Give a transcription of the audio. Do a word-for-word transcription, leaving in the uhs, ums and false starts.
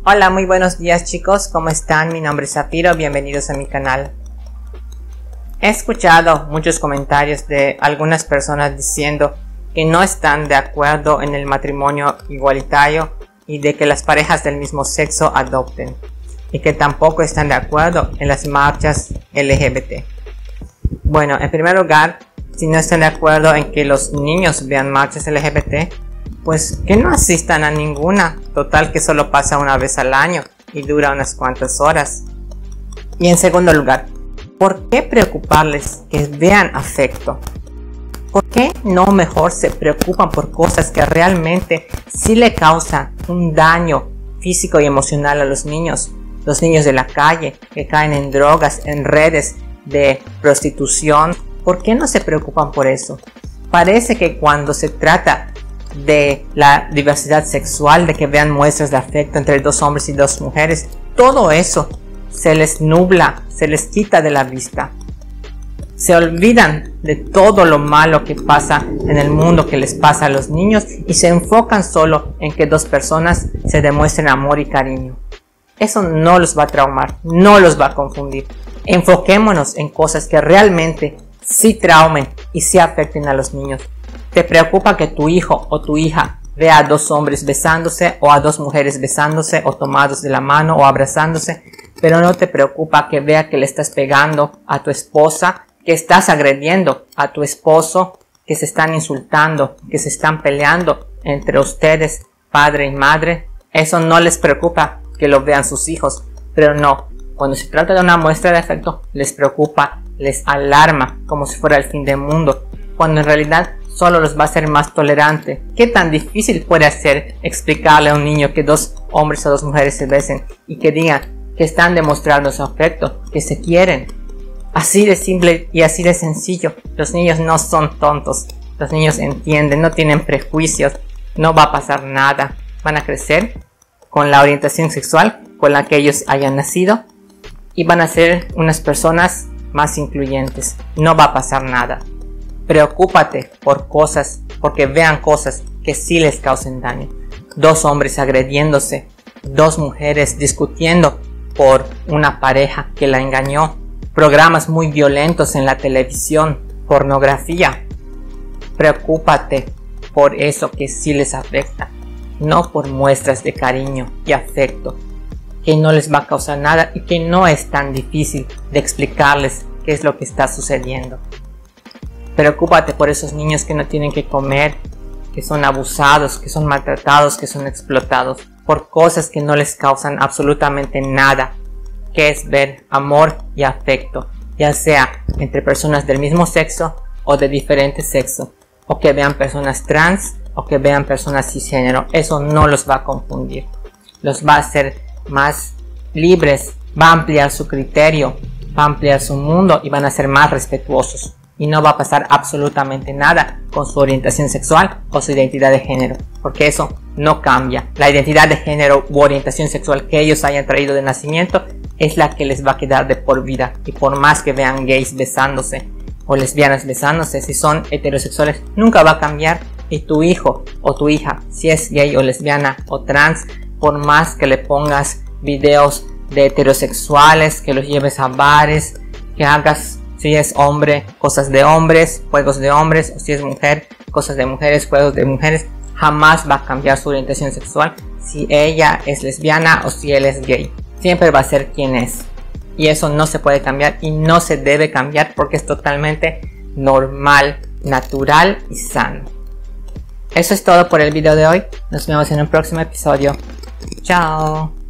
Hola, muy buenos días chicos, ¿cómo están? Mi nombre es Zafiro, bienvenidos a mi canal. He escuchado muchos comentarios de algunas personas diciendo que no están de acuerdo en el matrimonio igualitario y de que las parejas del mismo sexo adopten, y que tampoco están de acuerdo en las marchas L G B T. Bueno, en primer lugar, si no están de acuerdo en que los niños vean marchas L G B T, pues que no asistan a ninguna, total que solo pasa una vez al año y dura unas cuantas horas. Y en segundo lugar, ¿por qué preocuparles que vean afecto? ¿Por qué no mejor se preocupan por cosas que realmente sí le causan un daño físico y emocional a los niños? Los niños de la calle que caen en drogas, en redes de prostitución. ¿Por qué no se preocupan por eso? Parece que cuando se trata de la diversidad sexual, de que vean muestras de afecto entre dos hombres y dos mujeres, todo eso se les nubla, se les quita de la vista. Se olvidan de todo lo malo que pasa en el mundo, que les pasa a los niños, y se enfocan solo en que dos personas se demuestren amor y cariño. Eso no los va a traumar, no los va a confundir. Enfoquémonos en cosas que realmente sí traumen y sí afecten a los niños. ¿Te preocupa que tu hijo o tu hija vea a dos hombres besándose o a dos mujeres besándose o tomados de la mano o abrazándose? Pero no te preocupa que vea que le estás pegando a tu esposa, que estás agrediendo a tu esposo, que se están insultando, que se están peleando entre ustedes, padre y madre. Eso no les preocupa que lo vean sus hijos, pero no, cuando se trata de una muestra de afecto, les preocupa, les alarma como si fuera el fin del mundo, cuando en realidad solo los va a hacer más tolerante. ¿Qué tan difícil puede ser explicarle a un niño que dos hombres o dos mujeres se besen y que digan que están demostrando su afecto, que se quieren? Así de simple y así de sencillo. Los niños no son tontos, los niños entienden, no tienen prejuicios, no va a pasar nada. Van a crecer con la orientación sexual con la que ellos hayan nacido y van a ser unas personas más incluyentes. No va a pasar nada. Preocúpate por cosas, porque vean cosas que sí les causen daño. Dos hombres agrediéndose, dos mujeres discutiendo por una pareja que la engañó, programas muy violentos en la televisión, pornografía. Preocúpate por eso que sí les afecta, no por muestras de cariño y afecto, que no les va a causar nada y que no es tan difícil de explicarles qué es lo que está sucediendo. Preocúpate por esos niños que no tienen que comer, que son abusados, que son maltratados, que son explotados, por cosas que no les causan absolutamente nada, que es ver amor y afecto, ya sea entre personas del mismo sexo o de diferente sexo, o que vean personas trans o que vean personas cisgénero. Eso no los va a confundir, los va a hacer más libres, va a ampliar su criterio, va a ampliar su mundo y van a ser más respetuosos. Y no va a pasar absolutamente nada con su orientación sexual o su identidad de género, porque eso no cambia. La identidad de género u orientación sexual que ellos hayan traído de nacimiento es la que les va a quedar de por vida. Y por más que vean gays besándose o lesbianas besándose, si son heterosexuales, nunca va a cambiar. Y tu hijo o tu hija, si es gay o lesbiana o trans, por más que le pongas videos de heterosexuales, que los lleves a bares, que hagas, si es hombre, cosas de hombres, juegos de hombres, o si es mujer, cosas de mujeres, juegos de mujeres, jamás va a cambiar su orientación sexual si ella es lesbiana o si él es gay. Siempre va a ser quien es. Y eso no se puede cambiar y no se debe cambiar porque es totalmente normal, natural y sano. Eso es todo por el video de hoy. Nos vemos en un próximo episodio. Chao.